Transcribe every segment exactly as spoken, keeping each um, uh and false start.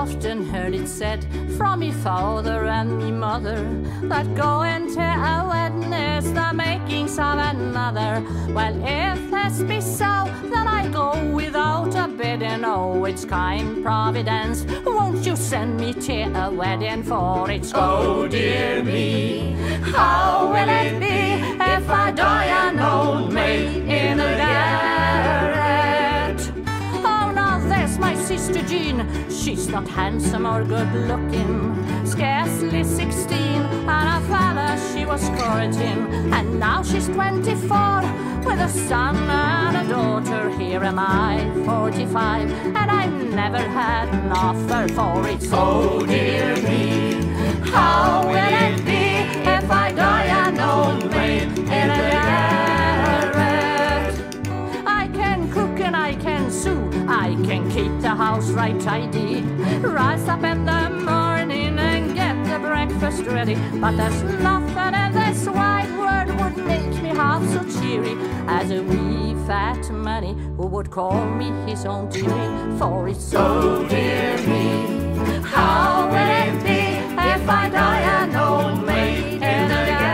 often heard it said from me father and me mother that going to a wedding is the makings of another. Well, if this be so, then I go without a bidding. Oh, it's kind Providence, won't you send me to a wedding? For it's, oh dear me, how will it be if I die an old maid in a garret? Oh, now there's my sister Jean, she's not handsome or good looking, scarcely sixteen, and her father she was courting, and now she's twenty-four, with a son and a daughter. Here am I, forty-five, and I never had an offer. For it's, oh dear me, how will it be if I die an old maid in a garret? I can cook and I can sew, I can keep the house right tidy, rise up in the morning and get the breakfast ready. But there's nothing in this wide world would make me half so cheery as a wee fat manny who would call me his own dearie. For it's, oh dear me, how will it be if I die an old maid in a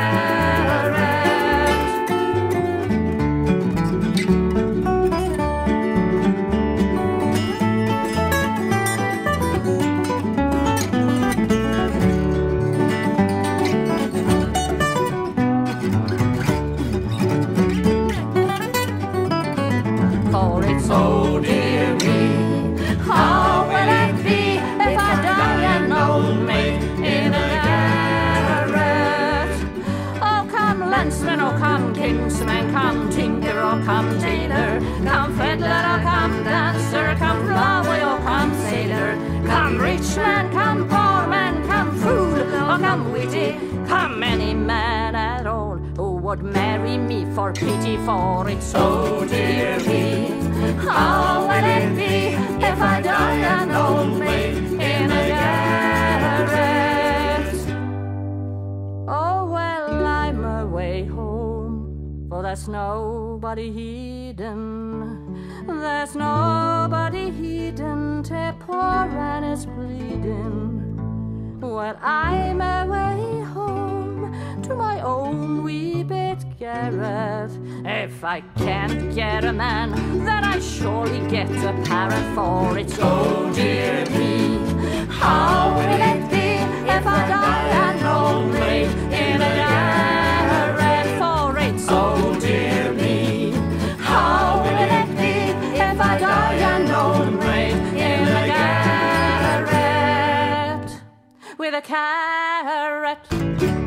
For it's, oh dear me, how will it be if I die an old maid in a garret? Oh, come landsman, oh, come kinsman, come tinker, oh, come tailor, come fiddler, oh, come dancer, come ploughboy, oh, come sailor, come rich man, come poor man, come fool, oh, come witty, come any man at all who would marry me for pity. For it's, oh dear me, how will it be if I die an old maid in a garret? Oh, well, I'm away home, for there's nobody hidden, there's nobody hidden till poor Anna's bleeding. Well, I'm away home to my own wee bit garret. If I can't get a man, then I surely get a parrot. For it's, oh dear me, how will it be if I die an old maid in a garret? For it's, oh dear me, how will it be if I die an old maid in a garret with a carrot?